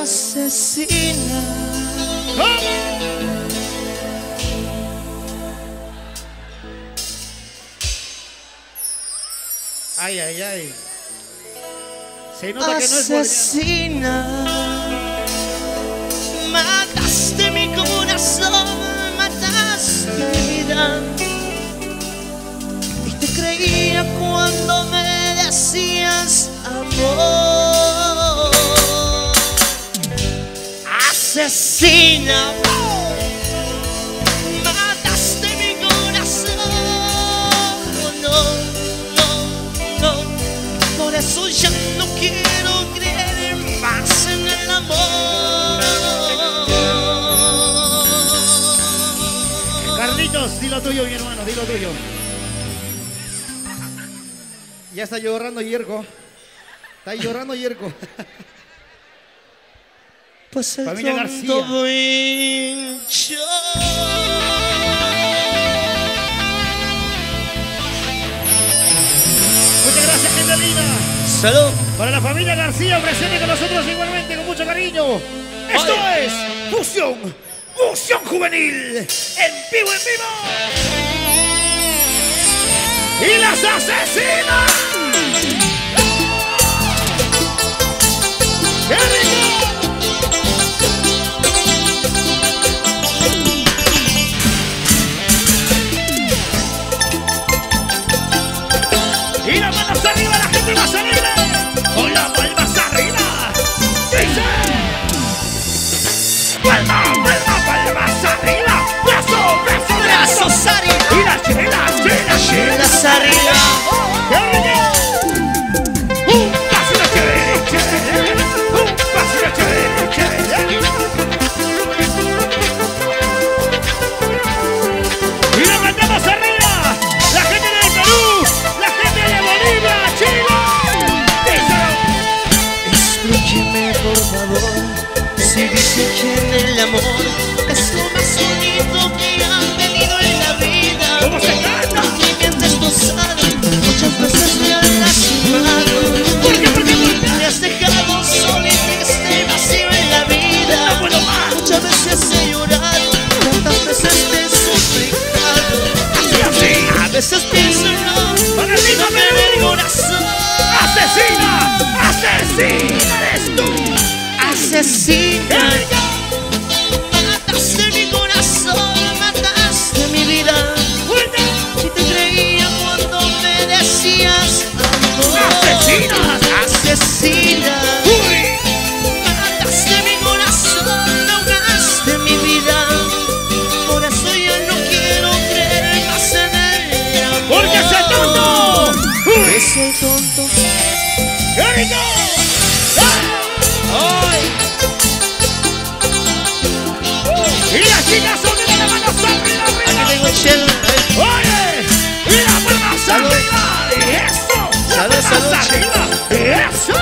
asesina. Ay, ay, ay. Se nota que no es asesina. Mataste mi corazón, mataste mi vida. Y te creía cuando me decías amor. Asesina. Mataste mi corazón. No, no, no. Por eso ya no quiero creer más en el amor. Carlitos, di lo tuyo, mi hermano, di lo tuyo. Ya está llorando Yerko. Está llorando Yerko. Pues el Familia tonto García. fui yo. Muchas gracias, gente linda. Salud. Para la familia García, presente con nosotros igualmente, con mucho cariño. Esto es Fusión Juvenil. En vivo, en vivo. Y las asesinas. ¡Qué rico! Y las manos arriba, la gente más alegre. Con las palmas arriba. Dice. Palma, palma, palmas arriba. Brazo, brazo, Brazos arriba. Y las chelas, Chelas arriba. ¡Qué rico! Un pasito chévere, chévere. Un pasito chévere, chévere. Y lo mandamos arriba. La gente de Perú, la gente de Bolivia, Chile. Díselo. Escúcheme por favor. Si dice que el amor es lo más bonito que han tenido en la vida. ¿Cómo se canta? Y mientras tú sabes, muchas veces me han lastimado. ¿Por qué? ¿Por qué? ¿Por qué? Me has dejado solo y triste, vacío en la vida. No puedo más. Muchas veces he llorado, tantas veces te he suplicado. Así, así. A veces pienso no, Para arriba, no tener Perú. corazón. ¡Asesina! ¡Asesina eres tú! Asesina. Mataste mi corazón, mataste mi vida. ¡Fuerte! Si te creía cuando me decías amor. ¡Asesinas! Asesina. ¡Uy! Mataste mi corazón, ahogaste mi vida. Por eso ya no quiero creer más en el amor. ¡Porque ese tonto! ¡Uy! Es el tonto. ¡Qué rico! Ay. ¡Y las chicas son de las manos arriba, Aquí arriba! tengo chelo. ¡Oye! ¡Y las palmas Salud. arriba! ¡Y eso! Salud, ¡Las salud, palmas arriba! ¡Y eso!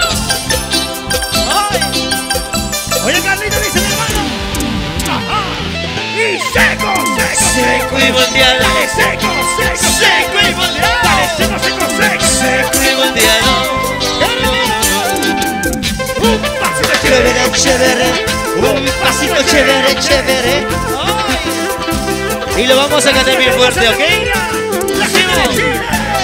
Ay. Oye, Carlito, dice mi hermano. ¡Ajá! ¡Y seco, seco, Seco y volteado. ¡Dale, seco, seco, Seco y volteado. ¡Dale, seco, seco, seco! Seco y volteado. ¡Un pasito Chévere, chévere. Un pasito chévere, chévere. Ay. Y lo vamos a cantar bien fuerte, ¿ok? ¡La gente de Chile!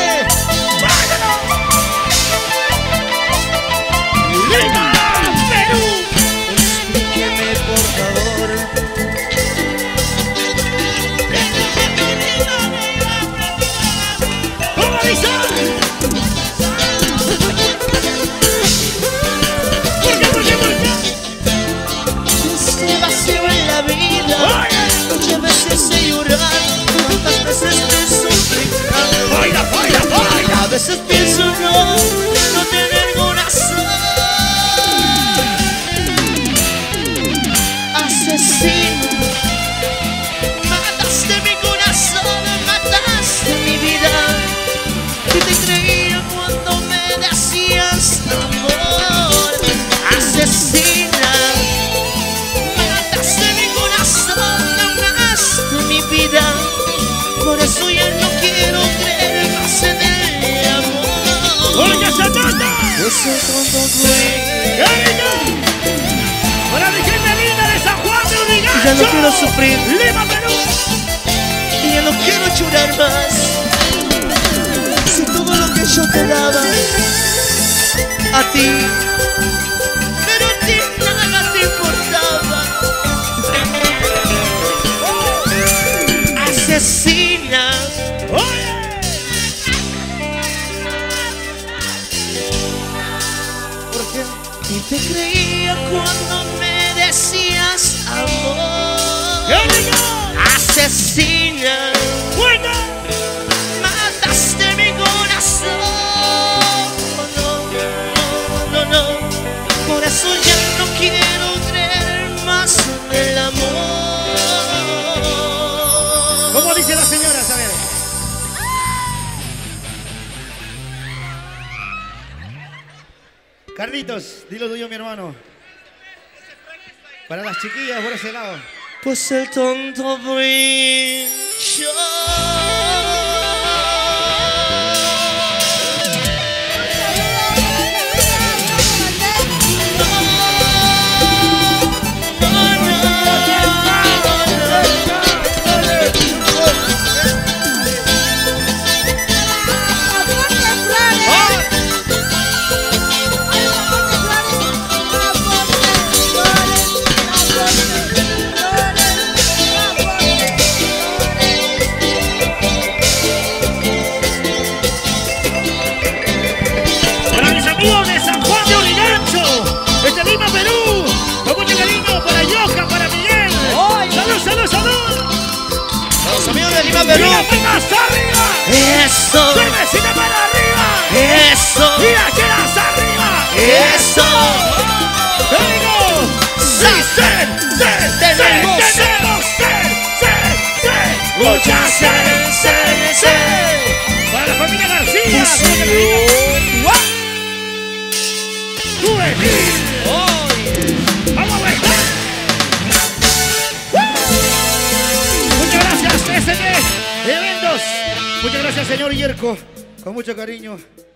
¡Lima, Perú! Explíqueme, por favor. ¿Cómo dice? ¿Por qué, por qué, por qué? Este vacío en la vida. Oye. Muchas veces he llorado, cuántas veces te he suplicado. ¡Baila, baila, baila! A veces pienso no tener corazón. Asesino, mataste mi corazón, mataste mi vida. Y te creía cuando me decías amor. Asesina, mataste mi corazón, ahogaste mi vida. Por eso ya no quiero creer más en el amor. ¡Porque se trata! Ese tonto fui. ¡Qué rico! Ya no quiero sufrir. Lima, Perú. Y ya no quiero llorar más. Si todo lo que yo te daba a ti, pero a ti nada te importaba. Asesina. ¿Por qué? Y te creía cuando me decías amor. Asesina. ¡Buena! Mataste mi corazón. No, no, no, no. Por eso ya no quiero creer más en el amor. ¿Cómo dice la señora? A ver. Carlitos, dilo tuyo, mi hermano. Para las chiquillas por ese lado. Pues el tonto fui yo. Amigos de San Juan de Origancho, desde Lima, Perú, con mucho cariño para Yoka, para Miguel. ¡Salud, salud, salud! Los amigos de Lima, Perú. ¡Mira, palmas arriba! Eso. ¡Cervecita para arriba! Eso. ¡Mira, quedas arriba! Eso. ¡Vengo! ¡Sí, ser! Tenemos ¡Mucha ser! Para la familia García, ¡vamos a ver! Muchas gracias, SD Eventos. Muchas gracias, señor Yerko. Con mucho cariño.